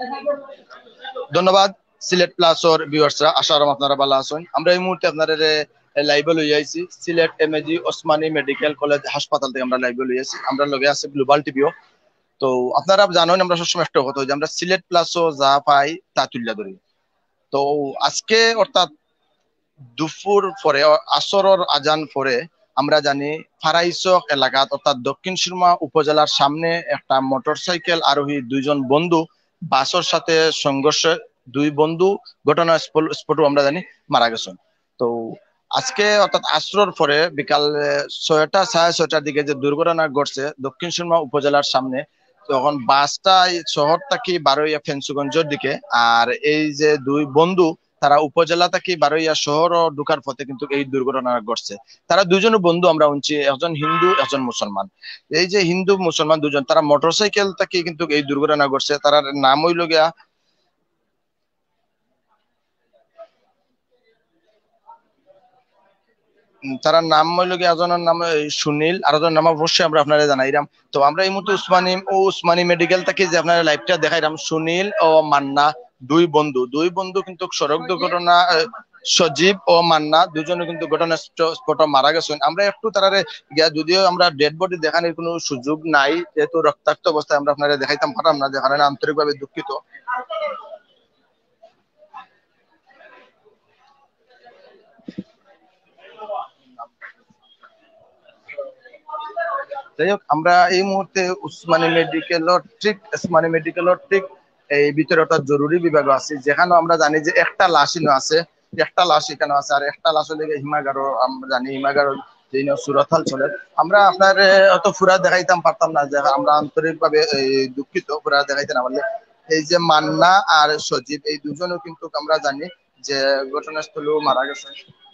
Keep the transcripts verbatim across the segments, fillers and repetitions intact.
ধন্যবাদ সিলেট প্লাসর ভিউয়ার্সরা, আশা করি আপনারা ভালো আছেন। আমরা এই মুহূর্তে আপনাদের লাইভে লই আইছি Sylhet MAG Osmani medical college হাসপাতাল থেকে আমরা লাইভে লই আইছি। আমরা লগে আছে গ্লোবাল টিভিও। তো আপনারা জানেন আমরা সবসময় একটা কথা যে আমরা সিলেট প্লাসও যা পাই তা তুলে ধরি। তো আজকে অর্থাৎ দুপুর পরে আসরের আজান পরে আমরা জানি ফারাইচক এলাকাত অর্থাৎ দক্ষিণ সুরমা উপজেলার সামনে একটা মোটরসাইকেল আরোহী দুইজন বন্ধু বাসের সাথে সংঘর্ষে দুই বন্ধু ঘটনা স্পটও আমরা জানি মারা গেছেন। তো আজকে অর্থাৎ আসরের পরে বিকাল ছয়টা সাড়ে ছয়টার দিকে যে দুর্ঘটনা ঘটছে দক্ষিণ সুরমা উপজেলার সামনে, তখন বাসটা শহর থেকে বারোইয়া ফেন্সুগঞ্জের দিকে, আর এই যে দুই বন্ধু তারা উপজেলা থেকে বারোইয়া শহর ও ঢুকার পথে কিন্তু এই দুর্ঘটনা ঘটছে। তারা দুজন বন্ধু আমরা শুনছি, একজন হিন্দু একজন মুসলমান। এই যে হিন্দু মুসলমান দুজন তারা মোটরসাইকেল থেকে কিন্তু এই দুর্ঘটনা ঘটছে। তার নাম হইল গিয়া তার নাম হইল গিয়ে একজনের নাম সুনীল আর একজনের নাম অবশ্যই আমরা আপনারা জানাইলাম। তো আমরা এই মুহূর্তে উসমানী ও উসমানী মেডিকেল থেকে যে আপনারা লাইভটা দেখাইলাম, সুনীল ও মান্না দুই বন্ধু দুই বন্ধু কিন্তু সড়ক দুর্ঘটনা, সজীব ও মান্না দুজনে কিন্তু ঘটনা স্পটে মারা গেছেন। আমরা একটু তারারে গিয়া, যদিও আমরা ডেড বডি দেখানোর কোনো সুযোগ নাই যেহেতু রক্তাক্ত অবস্থায় আমরা আপনারা দেখাইতাম পারলাম না, দেখানোর আন্তরিকভাবে দুঃখিত। যাই হোক, আমরা এই মুহূর্তে উসমানী মেডিকেলের ঠিক উসমানী মেডিকেলের ঠিক এই ভিতরে অর্থাৎ জরুরি বিভাগ আছে, যেখানে আমরা জানি যে একটা লাশ আছে, একটা লাশ এখানে আছে, আর একটা লাশ হলে হিমাগারও আমরা জানি হিমাগার সুরতহাল চলে। আমরা আপনার অত ফুরা দেখাইতাম পারতাম না, যে আমরা আন্তরিক ভাবে দুঃখিত ফুরা দেখাইতে না পারলে। এই যে মান্না আর সজীব এই দুজনও কিন্তু আমরা জানি যে ঘটনাস্থলেও মারা গেছে।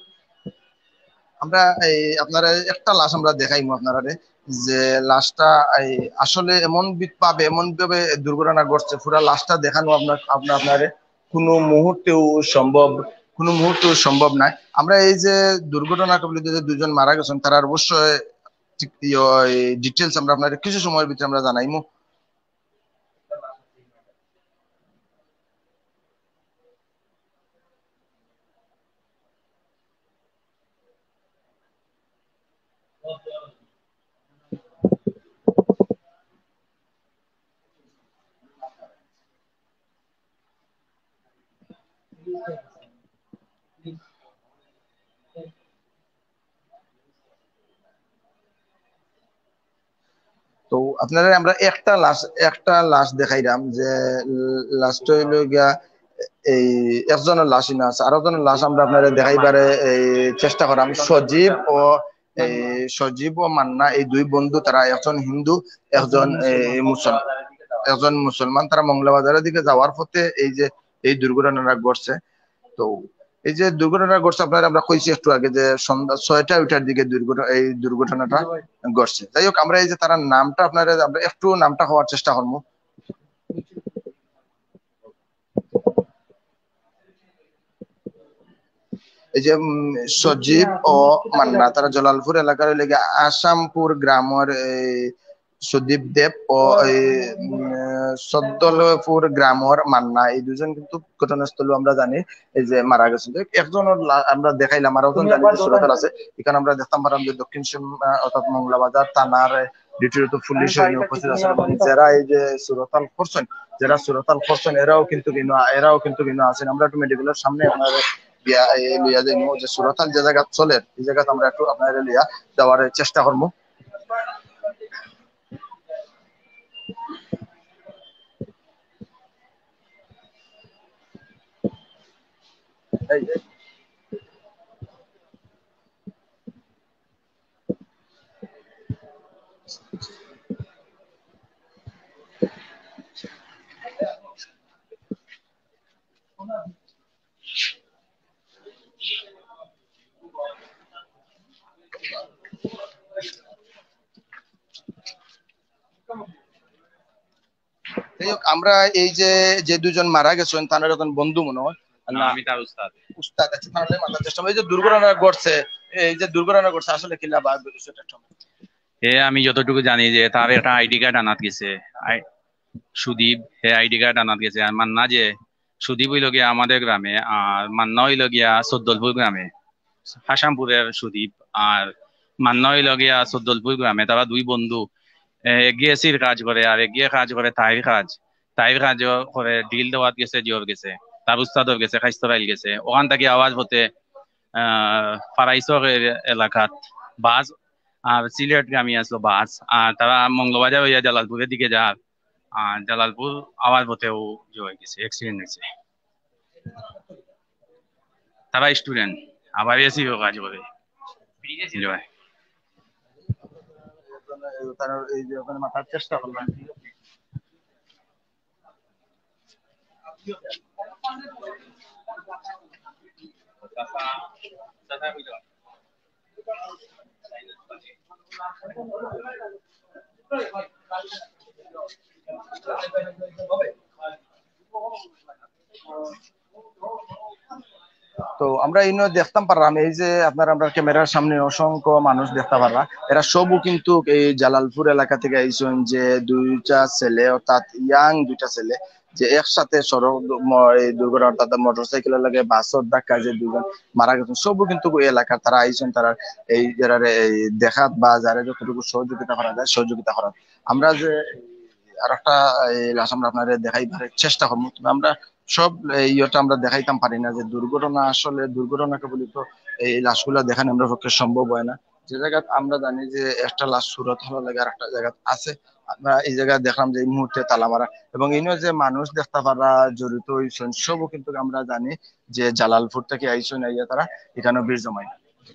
আমরা এই আপনারা একটা লাশ আমরা দেখাইমু আপনারা, যে লাশটা এই আসলে এমন ভাবে এমন ভাবে দুর্ঘটনা ঘটছে, পুরা লাশটা দেখানো আপনার আপনার আপনার কোনো মুহূর্তেও সম্ভব কোনো মুহূর্তেও সম্ভব নাই। আমরা এই যে দুর্ঘটনা কবলিত যে দুজন মারা গেছেন তারা অবশ্যই ডিটেলস আমরা আপনার কিছু সময়ের ভিতরে আমরা জানাইমু। তো আপনারা আমরা একটা লাশ একটা লাশ দেখাইলাম, যে লাশটা হইল গিয়া এই একজনের লাশ না আছে, আরো জনের লাশ আমরা আপনারা দেখাইবারে এই চেষ্টা করাম। সজীব ও এই সজীব ও মান্না এই দুই বন্ধু, তারা একজন হিন্দু একজন মুসলমান একজন মুসলমান তারা মংলাবাজারের দিকে যাওয়ার পথে এই যে এই দুর্ঘটনাটা ঘটছে। তো এই যে দুর্ঘটনা ঘটছে আপনারা আমরা কইছি একটু আগে যে সন্ধ্যা ছয়টা ওইটার দিকে দুর্ঘটনা এই দুর্ঘটনাটা ঘটছে। যাই হোক, আমরা এই যে তার নামটা আপনারা আমরা একটু নামটা হওয়ার চেষ্টা করবো। এই যে সজীব ও মান্না তারা জলালপুর এলাকার লেগে আসামপুর গ্রামের সুদীপ দেব ও সদ্দলপুর গ্রামের মান্না এই দুজন কিন্তু ঘটনাস্থলে আমরা জানি এই যে মারা গেছে। একজনের আমরা দেখাইলাম, আর একজন জানি যে সুরতহাল আছে। এখানে আমরা দেখতাম পারলাম যে দক্ষিণ অর্থাৎ মংলাবাজার থানার ডিউটিরত পুলিশ উপস্থিত আছে, যারা এই যে সুরতহাল করছেন যারা সুরতহাল করছেন এরাও কিন্তু এরাও কিন্তু আছেন। আমরা একটু মেডিকেলের সামনে আপনার লিয়া যাই যে সুরতহাল যে জায়গা চলে এই জায়গা আমরা একটু আপনার লিয়া যাওয়ার চেষ্টা করবো। আমরা এই যে যে দুজন মারা গেছেন তাদের এখন বন্ধু মনে হয়, আমি তার উস্তাদ উস্তাদ আছে তাহলে মাথার চেষ্টা। এই যে দুর্ঘটনা ঘটছে এই যে দুর্ঘটনা ঘটছে আসলে কি লাভ এ আমি যতটুকু জানি যে তার একটা আইডি কার্ড আনাত গেছে, সুদীপ হে আইডি কার্ড আনাত গেছে, আর মান্না যে সুদীপ হইল গিয়া আমাদের গ্রামে, আর মান্না হইল গিয়া সদ্দলপুর গ্রামে। হাসামপুরের সুদীপ আর মান্না হইল গিয়া সদ্দলপুর গ্রামে। তারা দুই বন্ধু, এ, এগিয়ে এসির কাজ করে আর এগিয়ে কাজ করে তাইর কাজ। তাইর কাজ করে ডিল দেওয়াত গেছে, জিওর গেছে, তার উস্তাদর গেছে, খাইস্তরাইল গেছে। ওখান থেকে আওয়াজ হতে আহ ফারাইসর এলাকাত বাস আর সিলেট গামী আসলো বাস, আর তারা মঙ্গলবাজার হইয়া জালালপুরের দিকে যার, আর জালালপুর আওয়াজ হতেও যে হয়ে গেছে, অ্যাক্সিডেন্ট হয়েছে। তারা স্টুডেন্ট, আবার এসি কাজ করে জয়। তারা এই যে ওখানে মাথার চেষ্টা করলাম। তো আমরা ইনো দেখতাম পারলাম এই যে আপনার আমরা ক্যামেরার সামনে অসংখ্য মানুষ দেখতে পারলাম, এরা সবও কিন্তু এই জালালপুর এলাকা থেকে আইসেন। যে দুইটা ছেলে অর্থাৎ ইয়াং দুইটা ছেলে যে একসাথে সড়ক দু- ম- এই দুর্ঘটনা অর্থাৎ মোটরসাইকেলের লাগে বাসর ধাক্কা যে দুজন মারা গেছেন, সবও কিন্তু ওই এলাকার তারা আইসেন। তারা এই যারা এই দেখাত বা যারা যতটুকু সহযোগিতা করা যায় সহযোগিতা করা। আমরা যে আর একটা লাশ আমরা আপনাদের দেখাইবার চেষ্টা করবো, তবে আমরা সব এই ইয়েটা আমরা দেখাইতাম পারি না। যে দুর্ঘটনা আসলে দুর্ঘটনাকে বলি তো এই লাশগুলা দেখানো আমরা পক্ষে সম্ভব হয় না। যে জায়গা আমরা জানি যে একটা লাশ সুরত হলো লাগে আর একটা জায়গা আছে, আমরা এই জায়গায় দেখলাম যে এই মুহূর্তে তালা মারা। এবং ইনো যে মানুষ দেখতে পারা জড়িত হয়েছেন সবও কিন্তু আমরা জানি যে জালালপুর থেকে আইসন আইয়া তারা এখানে বীর জমাই।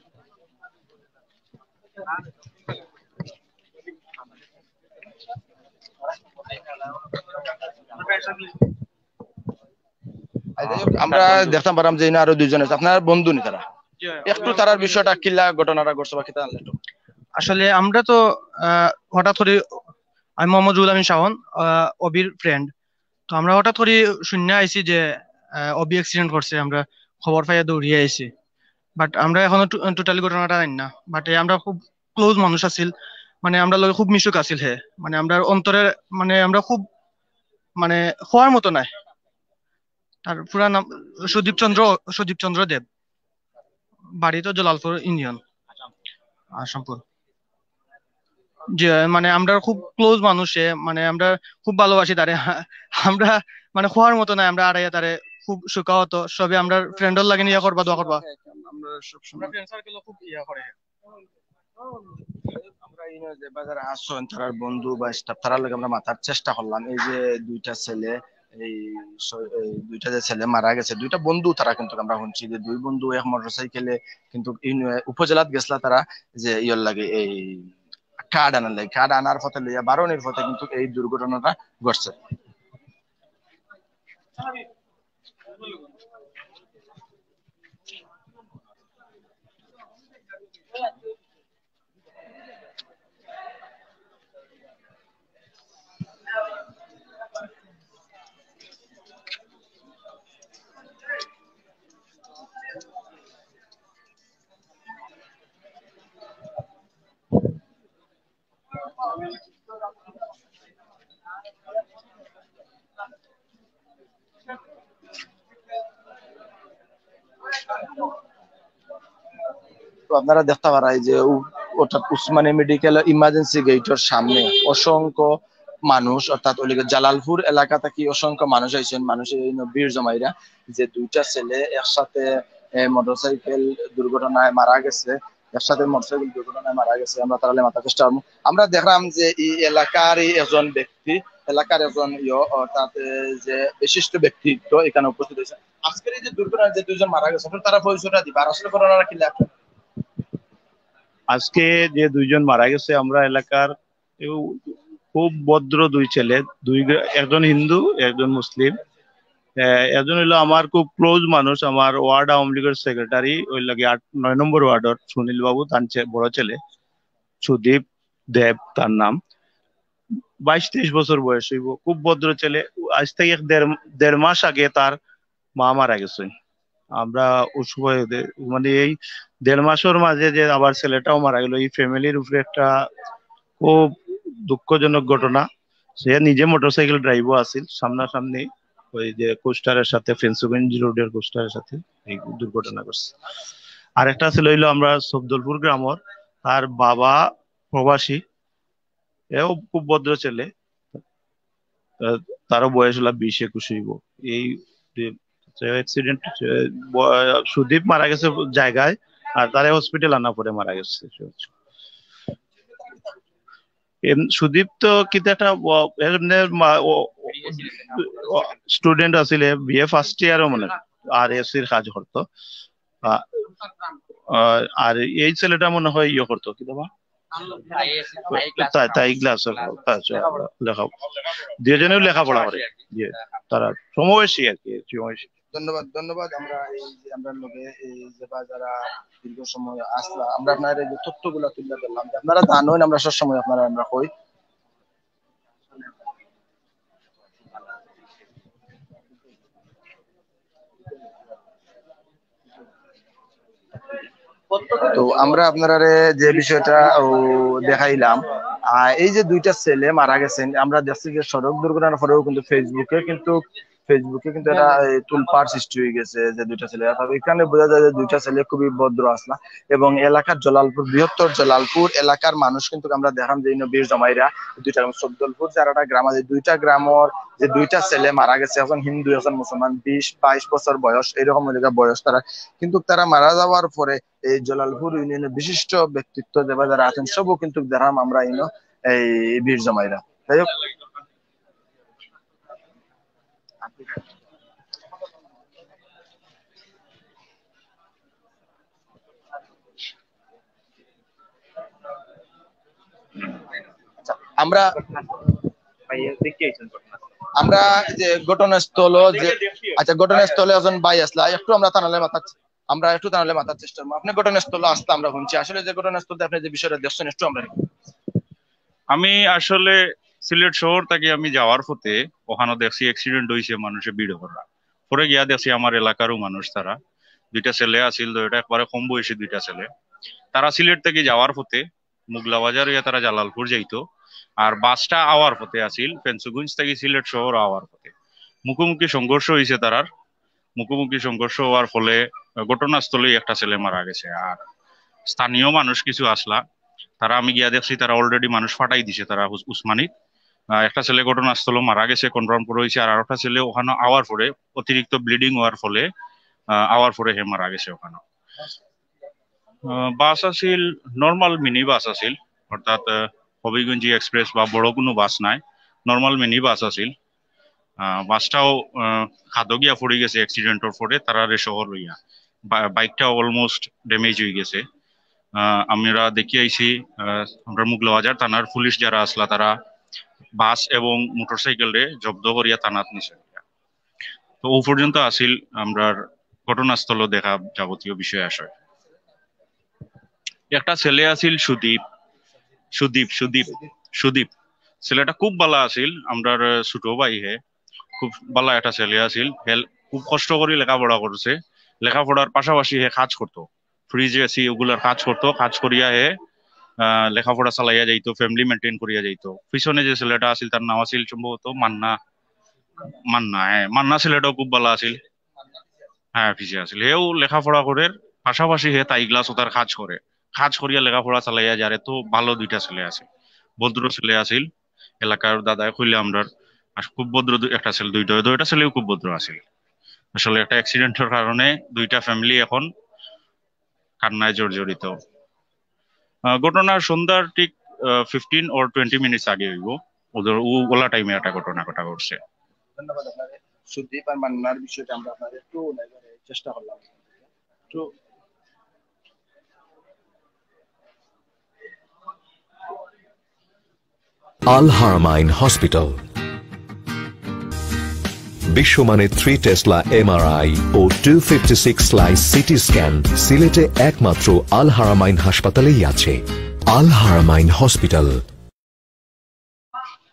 আর যাই হোক, আমরা দেখতাম পারলাম যে ইনো আরো দুইজন আছে আপনার বন্ধু নি তারা, একটু তারার বিষয়টা কিল্লা ঘটনাটা ঘটছে বা কিতা জানলে একটু। আসলে আমরা তো আহ, হঠাৎ করে, আমি মোহাম্মদ রুহুল আমিন শাওন, আহ, অবির ফ্রেন্ড। তো আমরা হঠাৎ করে শূন্য আইছি যে আহ, অবি অ্যাক্সিডেন্ট করছে। আমরা খবর পাইয়া দৌড়িয়ে আইছি, বাট আমরা এখনো টোটালি ঘটনাটা জানি না। বাট আমরা খুব ক্লোজ মানুষ আছিল, মানে আমরা লগে খুব মিশুক আছিল হে। মানে আমরা অন্তরে, মানে আমরা খুব, মানে হওয়ার মতো নাই। তার পুরা নাম সুদীপ চন্দ্র, সুদীপ চন্দ্র দেব, বাড়ি তো জলালপুর ইউনিয়ন, আসামপুর। যে মানে আমরা খুব ক্লোজ মানুষে, মানে আমরা খুব ভালোবাসি তারে। আমরা মানে খোয়ার মতো নাই, আমরা আড়াইয়া তারে খুব সুখাহত সবে আমরা ফ্রেন্ডর লাগে নিয়ে করবা দোয়া করবা। আমরা আমরা সবসময় ফ্রেন্ড সার্কেল খুব ইয়া করে। আমরা ইনো যে বাজারে আসছেন তারার বন্ধু বা স্টাফ তারার লগে আমরা মাথার চেষ্টা করলাম। এই যে দুইটা ছেলে, এই স- এই দুইটা যে ছেলে মারা গেছে দুইটা বন্ধু তারা, কিন্তু আমরা শুনছি যে দুই বন্ধু এক মোটরসাইকেলে কিন্তু ইন- উপজেলাত গেছলা তারা, যে ইয়র লাগে এই কার্ড আনার লাগে, কার্ড আনার পথে লইয়া বারোনির পথে কিন্তু এই দুর্ঘটনাটা ঘটছে। তো আপনারা দেখতে পারাই যে উ- অর্থাৎ উসমানী মেডিকেল ইমার্জেন্সি গেটের সামনে অসংখ্য মানুষ, অর্থাৎ ওইদিকে জালালপুর এলাকা থেকে অসংখ্য মানুষ আইছেন। মানুষের এই বীর জমাইরা যে দুইটা ছেলে একসাথে মোটরসাইকেল দুর্ঘটনায় মারা গেছে, একসাথে মোটরসাইকেল দুর্ঘটনায় মারা গেছে। আমরা তাহলে মাথা চেষ্টা করবো। আমরা দেখলাম যে এই এলাকারই একজন ব্যক্তি, এলাকার একজন ইয় অর্থাৎ এ, যে বিশিষ্ট ব্যক্তিত্ব এখানে উপস্থিত হয়েছে। আজকের এই যে দুর্ঘটনায় যে দুজন মারা গেছে তারা পরিচয়টা দিবা, আর আসলে ঘটনাটা কি লেখা। আজকে যে দুইজন মারা গেছে আমরা এলাকার কেউ খুব ভদ্র দুই ছেলে, দুই একজন হিন্দু একজন মুসলিম। আহ, একজন হইলো আমার খুব ক্লোজ মানুষ, আমার ওয়ার্ড আওয়ামী লীগের সেক্রেটারি, ওই লাগে আট নয় নম্বর ওয়ার্ডর সুনীল বাবু, তার চে- বড় ছেলে সুদীপ দেব তার নাম। বাইশ তেইশ বছর বয়স হইব, খুব ভদ্র ছেলে। আজ থেকে এক দেড় দেড় মাস আগে তার মা মারা গেছে। আমরা ওই সময় দে- মানে এই দেড় মাসের মাঝে যে আবার ছেলেটাও মারা গেল, এই ফ্যামিলির উপরে একটা খুব দুঃখজনক ঘটনা। সে নিজে মোটরসাইকেল ড্রাইভও আছিল, সামনাসামনি ওই যে কোস্টারের সাথে ফেন্সুগঞ্জ রোডের কোস্টারের সাথে এই দুর্ঘটনা করছে। আরেকটা ছিল হইলো আমরা সবদলপুর গ্রামর, তার বাবা প্রবাসী, এও খুব ভদ্র ছেলে, তারও বয়স হলো বিশ একুশ হইব। এই অ্যাক্সিডেন্ট সুদীপ মারা গেছে জায়গায়, আর তারা হসপিটাল আনা পরে মারা গেছে। সুদীপ তো কিন্তু একটা স্টুডেন্ট আছিল, বিএ ফার্স্ট ইয়ারও মনে আর এসির কাজ করতো। আর এই ছেলেটা মনে হয় ইয়ে করতো কি বাবা তাই ক্লাস লেখা, দুজনেও লেখাপড়া করে, তারা সমবয়সী আর কি। ধন্যবাদ ধন্যবাদ। আমরা এই যে আমরা লোকে এই যে যারা দীর্ঘ সময় আসলা, আমরা আপনার এই যে তথ্যগুলো তুলে ধরলাম, আপনারা জানেন আমরা সব সময় আপনারা আমরা কই তো আমরা আপনারা যে বিষয়টা দেখাইলাম, এই যে দুইটা ছেলে মারা গেছেন, আমরা দেখছি যে সড়ক দুর্ঘটনার পরেও কিন্তু ফেসবুকে কিন্তু ফেসবুকে কিন্তু এটা তুলপাড় সৃষ্টি হয়ে গেছে যে দুইটা ছেলে। এখানে বোঝা যায় যে দুইটা ছেলে খুবই ভদ্র আসলা, এবং এলাকার জলালপুর, বৃহত্তর জলালপুর এলাকার মানুষ কিন্তু আমরা দেখাম যে বীর জমাইরা দুইটা সবদলপুর যারা গ্রাম আছে, দুইটা গ্রামের যে দুইটা ছেলে মারা গেছে, এখন হিন্দু এখন মুসলমান, বিশ বাইশ বছর বয়স এরকম বয়স তারা, কিন্তু তারা মারা যাওয়ার পরে এই জলালপুর ইউনিয়নের বিশিষ্ট ব্যক্তিত্ব যারা যারা আছেন সবও কিন্তু দেখাম আমরা ইনো এই বীর জমাইরা। যাই হোক, আমরা আমরা যে ঘটনাস্থল যে আচ্ছা ঘটনাস্থলে একজন ভাই আসলা, একটু আমরা তানালে মাথা আমরা একটু তানালে মাথার চেষ্টা করবো। আপনি ঘটনাস্থলে আসতে আমরা শুনছি, আসলে যে ঘটনাস্থলে আপনি যে বিষয়টা দেখছেন একটু আমরা। আমি আসলে সিলেট শহর থেকে আমি যাওয়ার পথে ওখানে দেখছি অ্যাক্সিডেন্ট হয়েছে, মানুষের ভিড় করা, পরে গিয়া দেখছি আমার এলাকারও মানুষ, তারা দুইটা ছেলে আছিল, দুইটা একবারে কম বয়সী দুইটা ছেলে, তারা সিলেট থেকে যাওয়ার পথে মুগলা বাজার হইয়া তারা জালালপুর যাইতো, আর বাসটা আওয়ার পথে আছিল ফেন্সুগঞ্জ থেকে সিলেট শহর আওয়ার পথে। মুখোমুখি সংঘর্ষ হয়েছে, তারার মুখোমুখি সংঘর্ষ হওয়ার ফলে ঘটনাস্থলে একটা ছেলে মারা গেছে। আর স্থানীয় মানুষ কিছু আসলা, তারা আমি গিয়া দেখছি তারা অলরেডি মানুষ ফাটাই দিছে, তারা উসমানিত একটা ছেলে ঘটনাস্থলে মারা গেছে কনফার্ম করে হয়েছে, আর একটা ছেলে ওখানে আওয়ার পরে অতিরিক্ত ব্লিডিং হওয়ার ফলে আওয়ার পরে হে মারা গেছে। ওখানে বাস আছিল নর্মাল মিনি বাস আছিল, অর্থাৎ হবিগঞ্জি এক্সপ্রেস বা বড় কোনো বাস নাই, নর্মাল মিনি বাস আছিল। বাসটাও খাদো গিয়া পড়ে গেছে অ্যাক্সিডেন্টের পরে, তারা শহর লইয়া বাইকটাও অলমোস্ট ড্যামেজ হয়ে গেছে। আমরা দেখি আইছি আমরা মুগলাবাজার থানার পুলিশ যারা আসলা, তারা বাস এবং মোটরসাইকেল রে জব্দ করিয়া থানাত নিছে। তো ও পর্যন্ত আসিল আমরা ঘটনাস্থল দেখা যাবতীয় বিষয় আসে। একটা ছেলে আছিল সুদীপ, সুদীপ সুদীপ সুদীপ ছেলেটা খুব ভালো আছিল, আমরার ছোট ভাই হে, খুব ভালো একটা ছেলে আছিল, খুব কষ্ট করে লেখাপড়া করছে, লেখাপড়ার পাশাপাশি হে কাজ করতো, ফ্রিজে এসি ওগুলার কাজ করতো, কাজ করিয়া হে আহ লেখাপড়া চালাইয়া যাইতো, ফ্যামিলি মেনটেন করিয়া যাইতো। পিছনে যে ছেলেটা আছিল তার নাম আছিল সম্ভবত মান্না, মান্না হ্যাঁ মান্না ছেলেটাও খুব ভালো আছিল, হ্যাঁ পিছিয়ে আছিল। হেও লেখাপড়া করে পাশাপাশি হে তাই গ্লাস ও তার কাজ করে, কাজ করিয়া লেখাপড়া চালাইয়া যারে। তো ভালো দুইটা ছেলে আছে, ভদ্র ছেলে আছিল, এলাকার দাদায় কইলে আমরা খুব ভদ্র একটা ছেলে, দুইটা দুইটা ছেলেও খুব ভদ্র আছিল। আসলে একটা অ্যাক্সিডেন্টের কারণে দুইটা ফ্যামিলি এখন কান্নায় জর্জরিত। ঘটনার সন্ধ্যার ঠিক ফিফটিন ওর টোয়েন্টি মিনিটস আগে হইব, ওদের ওলা টাইমে একটা ঘটনা ঘটা করছে। ধন্যবাদ আপনাদের। সুদীপ আর মান্নার বিষয়টা আমরা আপনাদের একটু চেষ্টা করলাম একটু। আল হারামাইন হসপিটাল, বিশ্বমানের থ্রি টেসলা এমআরআই ও two fifty six slice CT scan সিলেটে একমাত্র আল হারামাইন হাসপাতালেই আছে। আল হারামাইন হসপিটাল।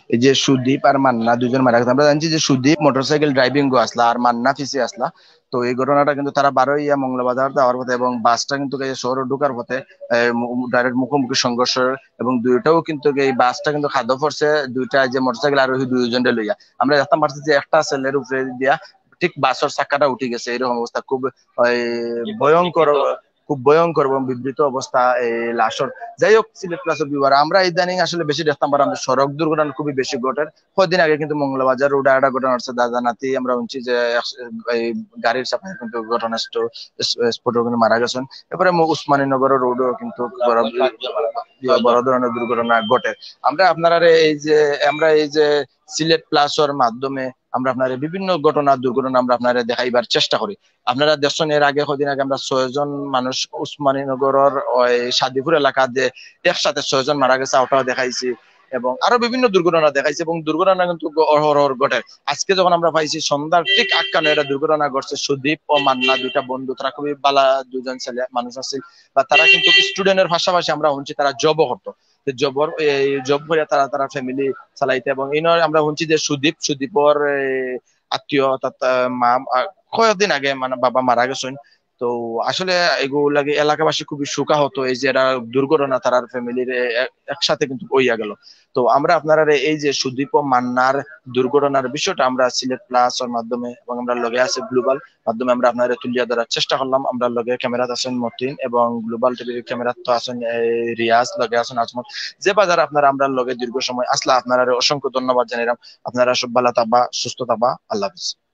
এই যে সুদীপ আর মান্না দুজন মারা গেছে। আমরা জানছি যে সুদীপ মোটরসাইকেল ড্রাইভিং গো আসলা আর মান্না ফিসে আসলা। তো এই ঘটনাটা কিন্তু তারা বারোই ইয়া মঙ্গলবাজার যাওয়ার পথে এবং বাসটা কিন্তু এই শহরে ঢোকার পথে ডাইরেক্ট মুখোমুখি সংঘর্ষ এবং দুইটাও কিন্তু এই বাসটা কিন্তু খাদ্য পড়ছে দুইটা যে মোটরসাইকেল আরোহী দুইজনে লইয়া। আমরা দেখতাম পারছি যে একটা ছেলের উপরে দিয়া ঠিক বাসের চাকাটা উঠে গেছে, এরকম অবস্থা খুব ভয়ঙ্কর খুব ভয়ঙ্কর এবং বিবৃত অবস্থা এই লাশর। যাই হোক সিলেট প্লাসের বিবার আমরা ইদানিং আসলে বেশি দেখতাম পারলাম যে সড়ক দুর্ঘটনা খুবই বেশি ঘটে। কয়েকদিন আগে কিন্তু মঙ্গলবাজার রোডে একটা ঘটনা হচ্ছে, দাদা নাতি আমরা শুনছি যে এই গাড়ির চাপায় কিন্তু ঘটনা স্পটে কিন্তু মারা গেছেন। এরপরে উসমানীনগর রোডও কিন্তু বড় ধরনের দুর্ঘটনা ঘটে। আমরা আপনারা এই যে আমরা এই যে সিলেট প্লাসের মাধ্যমে আমরা আপনার বিভিন্ন ঘটনা দুর্ঘটনা আমরা আপনারা দেখাইবার চেষ্টা করি। আপনারা দেখছেন এর আগে কদিন আগে আমরা ছয়জন মানুষ উসমানীনগরের ওই সাদিপুর এলাকা যে একসাথে ছয়জন মারা গেছে ওটাও দেখাইছি এবং আরো বিভিন্ন দুর্ঘটনা দেখাইছে এবং দুর্ঘটনা কিন্তু অহরহ ঘটে। আজকে যখন আমরা পাইছি সন্ধ্যার ঠিক আটকানো একটা দুর্ঘটনা ঘটছে, সুদীপ ও মান্না দুইটা বন্ধু, তারা খুবই বালা দুজন ছেলে মানুষ আছে বা তারা কিন্তু স্টুডেন্টের পাশাপাশি আমরা শুনছি তারা জবও করতো, জবর এই জব করে তারা তারা ফ্যামিলি চালাইতে। এবং এই নয় আমরা শুনছি যে সুদীপ সুদীপর আত্মীয় অর্থাৎ মা কয়েকদিন আগে মানে বাবা মারা গেছেন। তো আসলে এগুলো লাগে এলাকাবাসী খুবই শোকাহত এই যে এটা দুর্ঘটনা তার ফ্যামিলির একসাথে কিন্তু হইয়া গেল। তো আমরা আপনারা এই যে সুদীপ ও মান্নার দুর্ঘটনার বিষয়টা আমরা সিলেট প্লাস এর মাধ্যমে এবং আমরা লগে আছে গ্লোবাল মাধ্যমে আমরা আপনারা তুলিয়া ধরার চেষ্টা করলাম। আমরা লগে ক্যামেরাতে আছেন মতিন এবং গ্লোবাল টিভির ক্যামেরা তো আছেন রিয়াজ, লগে আছেন আজমত। যে বাজার আপনারা আমরা লগে দীর্ঘ সময় আসলা আপনারা অসংখ্য ধন্যবাদ জানাইলাম। আপনারা সব ভালো থাকবা, সুস্থ থাকবা, আল্লাহ হাফেজ।